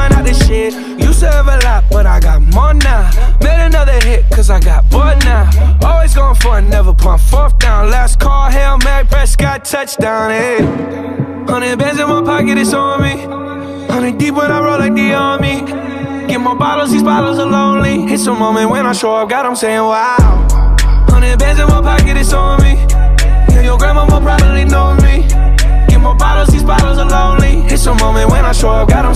find out this shit. Used to have a lot, but I got more now. Made another hit, cause I got bored now. Always going for it, never pump fourth down. Last call, Hail Mary, Prescott, touchdown, hey. 100 bands in my pocket, it's on me. 100 deep when I roll like the army. Get more bottles, these bottles are lonely. It's a moment when I show up, God, I'm saying wow. 100 bands in my pocket, it's on me. Yeah, your grandma will probably know me. Get more bottles, these bottles are lonely. It's a moment when I show up, God, I'm